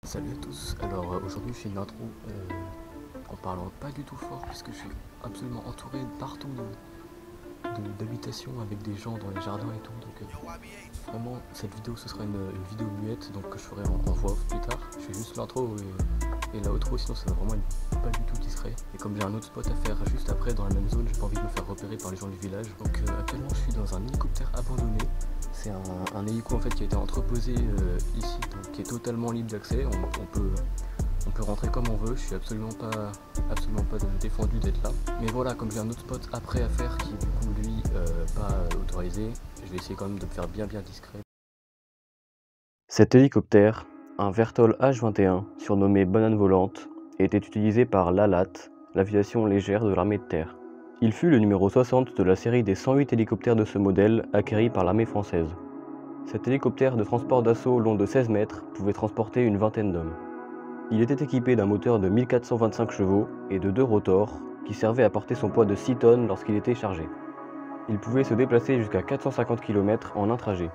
Salut à tous, alors aujourd'hui je fais une intro en parlant pas du tout fort puisque je suis absolument entouré partout d'habitations avec des gens dans les jardins et tout, donc vraiment cette vidéo ce sera une vidéo muette donc que je ferai en voix off plus tard. Je fais juste l'intro et l'outro, sinon ça va vraiment être pas du tout discret. Et comme j'ai un autre spot à faire juste après dans la même zone, j'ai pas envie de me faire repérer par les gens du village. Donc actuellement je suis dans un hélicoptère abandonné. C'est un hélico en fait qui a été entreposé ici, donc qui est totalement libre d'accès. On peut rentrer comme on veut. Je suis absolument pas défendu d'être là. Mais voilà, comme j'ai un autre spot après à faire qui est du coup lui pas autorisé, je vais essayer quand même de me faire bien discret. Cet hélicoptère, un Vertol H-21 surnommé Banane Volante, était utilisé par l'ALAT, l'aviation légère de l'armée de terre. Il fut le numéro 60 de la série des 108 hélicoptères de ce modèle acquéris par l'armée française. Cet hélicoptère de transport d'assaut long de 16 mètres pouvait transporter une vingtaine d'hommes. Il était équipé d'un moteur de 1425 chevaux et de 2 rotors qui servaient à porter son poids de 6 tonnes lorsqu'il était chargé. Il pouvait se déplacer jusqu'à 450 km en un trajet.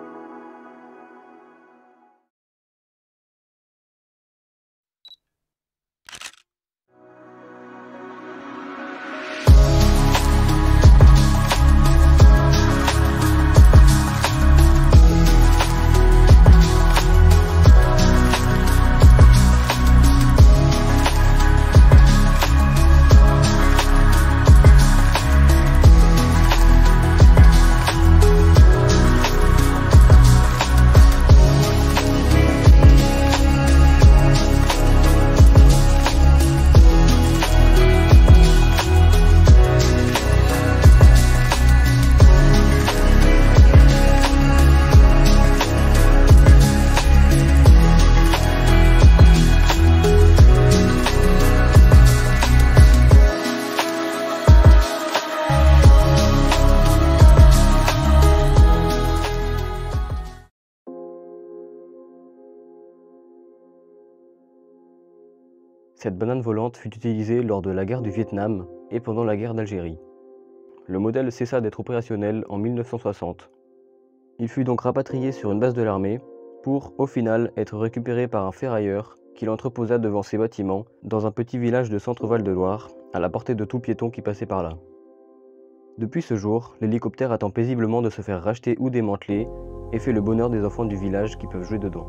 Cette banane volante fut utilisée lors de la guerre du Vietnam et pendant la guerre d'Algérie. Le modèle cessa d'être opérationnel en 1960. Il fut donc rapatrié sur une base de l'armée pour, au final, être récupéré par un ferrailleur qui l'entreposa devant ses bâtiments dans un petit village de Centre-Val de Loire, à la portée de tout piéton qui passait par là. Depuis ce jour, l'hélicoptère attend paisiblement de se faire racheter ou démanteler et fait le bonheur des enfants du village qui peuvent jouer dedans.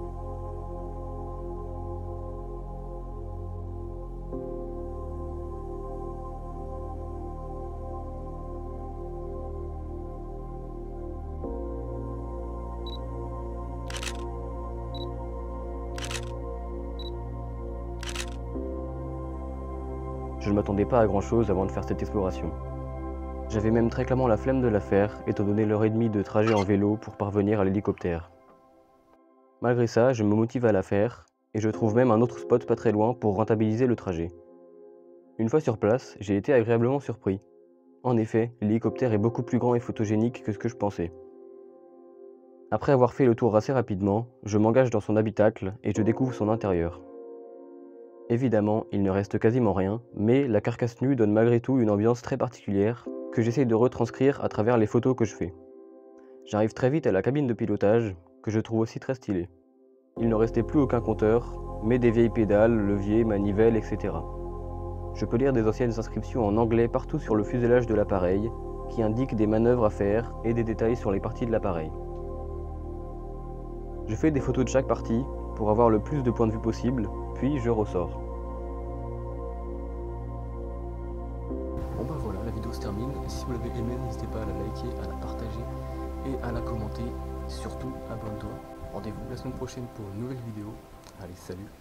Je ne m'attendais pas à grand chose avant de faire cette exploration. J'avais même très clairement la flemme de la faire, étant donné l'heure et demie de trajet en vélo pour parvenir à l'hélicoptère. Malgré ça, je me motive à la faire, et je trouve même un autre spot pas très loin pour rentabiliser le trajet. Une fois sur place, j'ai été agréablement surpris. En effet, l'hélicoptère est beaucoup plus grand et photogénique que ce que je pensais. Après avoir fait le tour assez rapidement, je m'engage dans son habitacle et je découvre son intérieur. Évidemment, il ne reste quasiment rien, mais la carcasse nue donne malgré tout une ambiance très particulière que j'essaye de retranscrire à travers les photos que je fais. J'arrive très vite à la cabine de pilotage, que je trouve aussi très stylée. Il ne restait plus aucun compteur, mais des vieilles pédales, leviers, manivelles, etc. Je peux lire des anciennes inscriptions en anglais partout sur le fuselage de l'appareil, qui indiquent des manœuvres à faire et des détails sur les parties de l'appareil. Je fais des photos de chaque partie pour avoir le plus de points de vue possible, puis je ressors. Bon bah voilà, la vidéo se termine. Si vous l'avez aimée, n'hésitez pas à la liker, à la partager et à la commenter. Surtout, abonne-toi. Rendez-vous la semaine prochaine pour une nouvelle vidéo. Allez, salut!